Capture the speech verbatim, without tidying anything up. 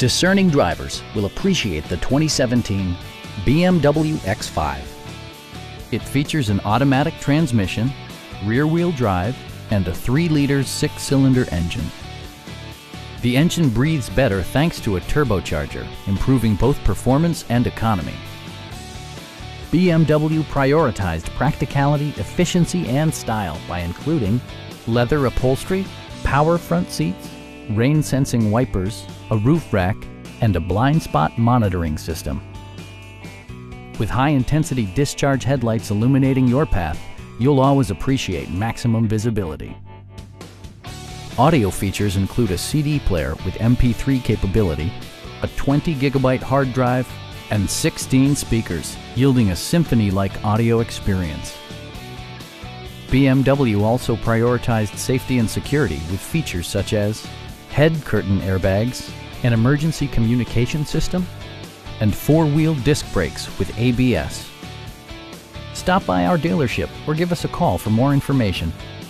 Discerning drivers will appreciate the twenty seventeen B M W X five. It features an automatic transmission, rear-wheel drive, and a three liter six-cylinder engine. The engine breathes better thanks to a turbocharger, improving both performance and economy. B M W prioritized practicality, efficiency, and style by including leather upholstery, power front seats, rain-sensing wipers, a roof rack, and a blind spot monitoring system. With high-intensity discharge headlights illuminating your path, you'll always appreciate maximum visibility. Audio features include a C D player with M P three capability, a twenty gigabyte hard drive, and sixteen speakers, yielding a symphony-like audio experience. B M W also prioritized safety and security with features such as head curtain airbags, an emergency communication system, and four-wheel disc brakes with A B S. Stop by our dealership or give us a call for more information.